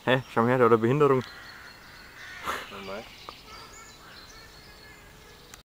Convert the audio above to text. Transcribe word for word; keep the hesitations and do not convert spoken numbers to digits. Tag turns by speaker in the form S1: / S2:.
S1: Hä, schau mal her, der hat eine Behinderung.
S2: Normal.